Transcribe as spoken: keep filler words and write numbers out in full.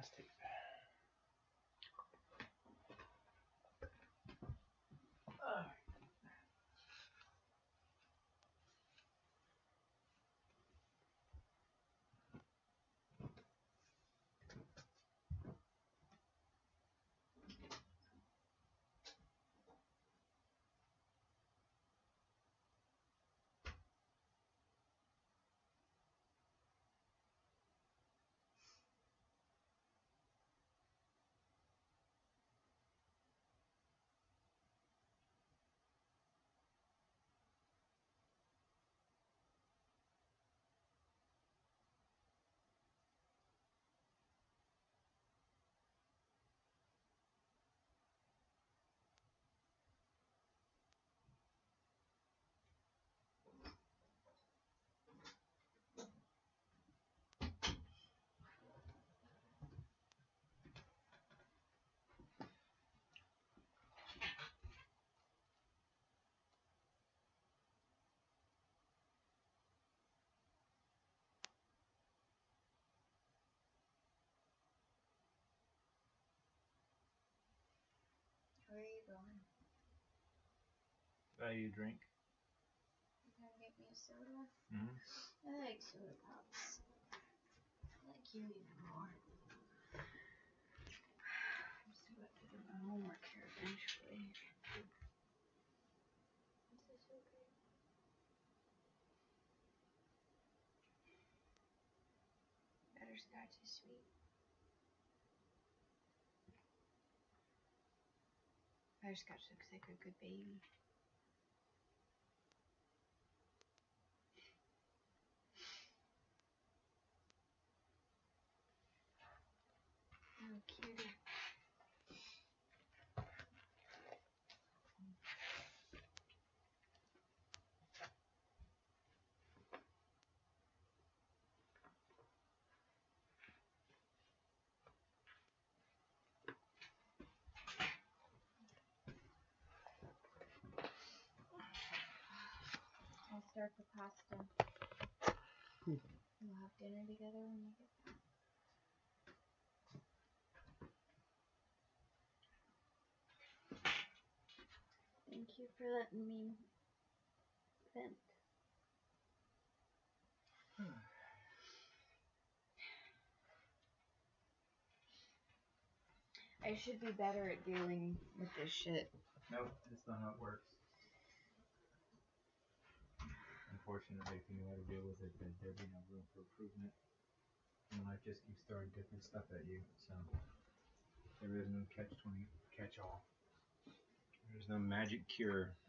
Fantastic. Uh. Where are you going? Value drink. You gonna get me a soda? Mm-hmm. I like soda pops. I like you even more. I'm still have to do my homework here eventually. Is this okay? Butterscotch is sweet. Butterscotch looks like a good baby. Oh, cutie. I'll start the pasta. Cool. We'll have dinner together when we get back. Thank you for letting me vent. I should be better at dealing with this shit. Nope, that's not how it works. Unfortunately, if you know how to deal with it, then there'd be no room for improvement. And life just keeps throwing different stuff at you. So there is no catch twenty, catch all. There's no magic cure.